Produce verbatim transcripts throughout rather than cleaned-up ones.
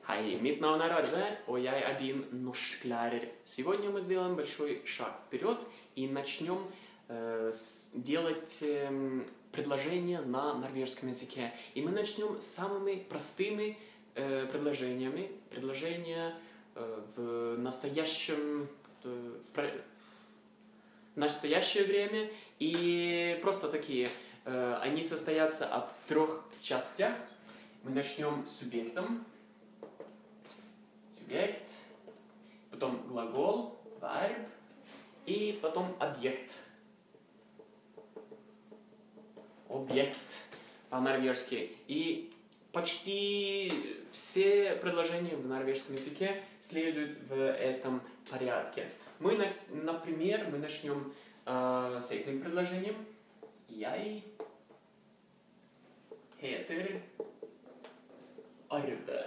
Hej, mitt namn är Arve, och jag är din norsklärare. Сегодня мы сделаем большой шаг вперед и начнем э, делать э, предложения на норвежском языке. И мы начнем с самыми простыми э, предложениями. Предложения э, в настоящем... Э, в настоящее время. И просто такие. Э, они состоятся от трех частей. Мы начнем с субъектом. Субъект, потом глагол, verb, и потом объект. Объект по-норвежски. И почти все предложения в норвежском языке следуют в этом порядке. Мы, например, мы начнем э, с этим предложением. Jeg heter Arve.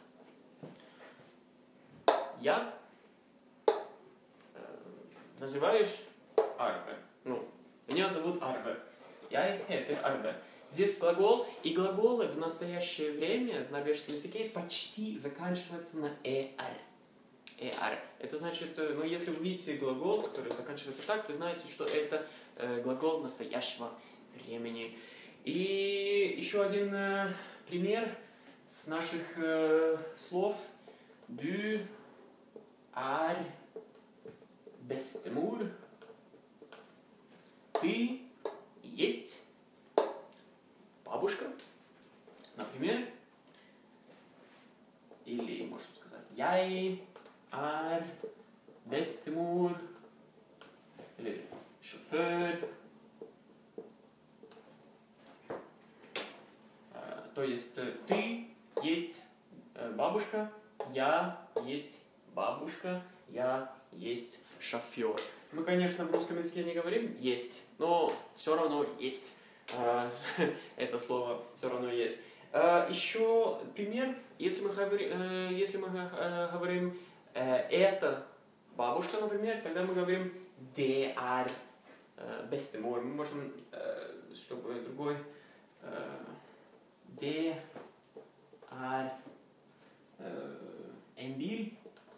Я э, называюсь Арве. Ну, меня зовут Арве. Я heter Арве. Здесь глагол, и глаголы в настоящее время в норвежском языке почти заканчиваются на er. er. Это значит, ну, если вы видите глагол, который заканчивается так, вы знаете, что это э, глагол настоящего времени. И еще один э, пример с наших э, слов. Du er bestemor. Ты есть бабушка, например. Или можем сказать jeg er bestemor. Или шофер. То есть ты есть бабушка, я есть бабушка, я есть шофер. Мы, конечно, в русском языке не говорим «есть», но все равно есть. Это слово все равно есть. Еще пример, если мы говорим, если мы говорим «это бабушка», например, тогда мы говорим «det er bestemor». Мы можем, чтобы другой «det er en bil».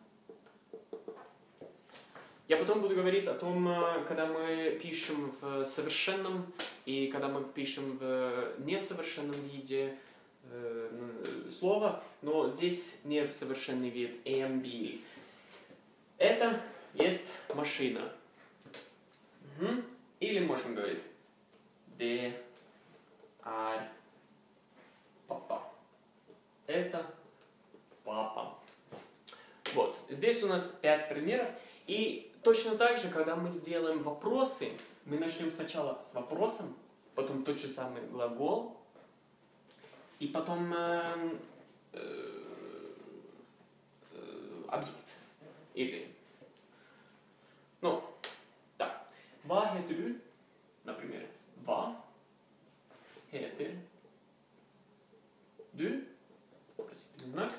Я потом буду говорить о том, когда мы пишем в совершенном и когда мы пишем в несовершенном виде э, слова, но здесь нет совершенный вид en bil. Это есть машина. Угу. Или можем говорить det er папа. Это папа. Вот. Здесь у нас пять примеров. И точно так же, когда мы сделаем вопросы, мы начнем сначала с вопросом, потом тот же самый глагол, и потом э, э, э, объект. Или, ну, так. Hva heter du? Например, hva heter du? Вопросительный знак.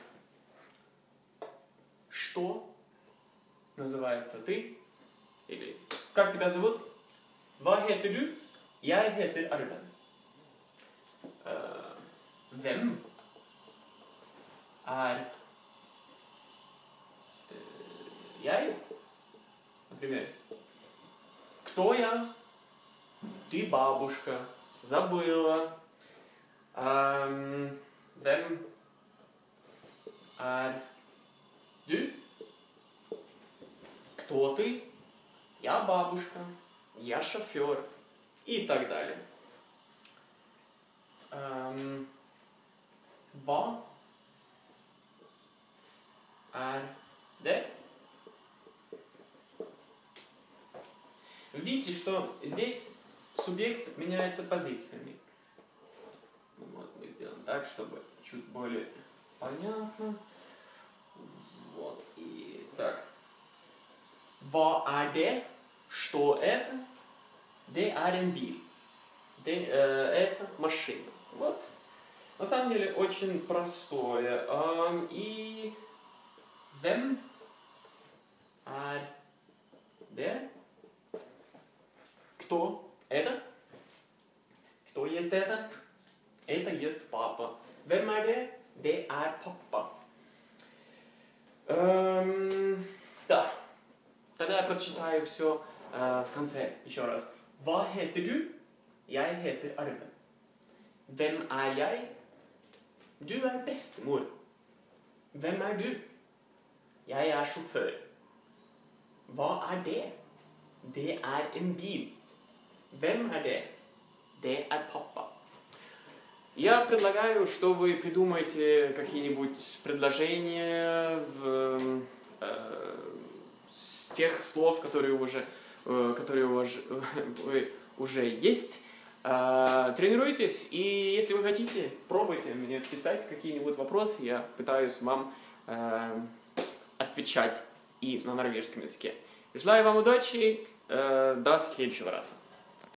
Что называется ты? Или как тебя зовут? Hva heter du? Jeg heter Arve. Uh, hvem er uh, jeg? Например, кто я? Ты бабушка. Забыла. Um, hvem er du? Кто ты? Я бабушка, я шофер и так далее. Эм, hva er det? Видите, что здесь субъект меняется позициями. Вот мы сделаем так, чтобы чуть более понятно. Вот и так. Hva er det? Что это? Det er en bil. Det, э, это машина. Вот. На самом деле очень простое. Um, и hvem er det? Кто это? Кто есть это? Это есть папа. Hvem er det? Det er pappa. Эм, да. Тогда я прочитаю все э, в конце еще раз. Hva heter du? Jeg heter Arve. Hvem er jeg? Du er bestemor. Hvem er du? Jeg er sjåfør. Hva er det? Det er en bil. Hvem er det? Det er pappa. Я предлагаю, что вы придумаете какие-нибудь предложения в, э, с тех слов, которые уже, э, которые уже, э, уже есть. Э, тренируйтесь, и если вы хотите, пробуйте мне писать какие-нибудь вопросы, я пытаюсь вам э, отвечать и на норвежском языке. Желаю вам удачи, э, до следующего раза.